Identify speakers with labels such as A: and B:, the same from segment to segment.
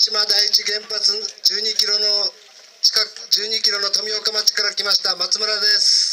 A: 島第一原発12キロの近く12キロの富岡町から来ました松村です。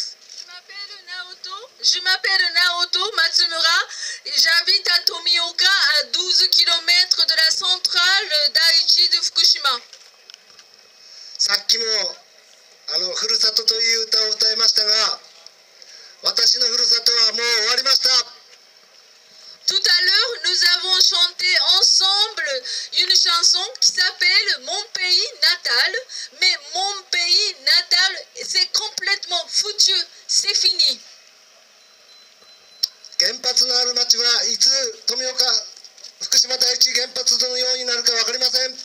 B: Je m'appelle Naoto Matsumura et j'habite à Tomioka à 12 km de la centrale Daiichi de Fukushima.
A: さっきもふるさとという歌を歌いましたが、私のふるさとはもう終わりました。
B: Tout à l'heure, nous avons chanté ensemble une chanson qui s'appelle Mon pays natal, mais mon pays natal, c'est complètement foutu, c'est fini.
A: 原発のある町はいつ富岡福島第一原発のようになるか分かりません。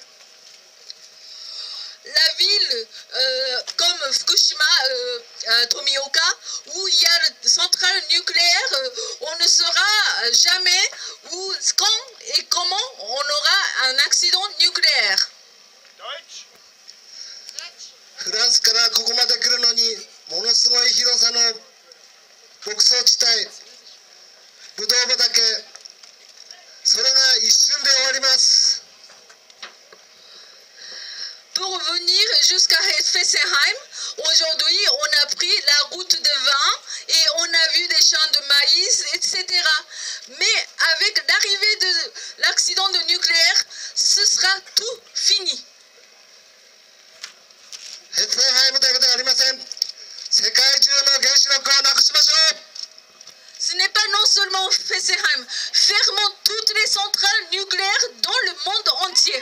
B: La ville comme Fukushima, Tomioka, où il y a une centrale nucléaire, on ne saura jamais où, quand et comment on aura un accident nucléaire.
A: フランスからここまで来るのにものすごい広さの牧草地帯、ぶどう畑、それが一瞬で終わります。
B: Pour venir jusqu'à Fessenheim, aujourd'hui on a pris la route de vin et on a vu des champs de maïs, etc. Mais avec l'arrivée de l'accident de nucléaire, ce sera tout fini.
A: ヘッセンハイムだけではありません。世界中の原子力をなくしましょう。
B: Ce n'est pas non seulement Fessenheim, fermons toutes les centrales nucléaires dans le monde entier.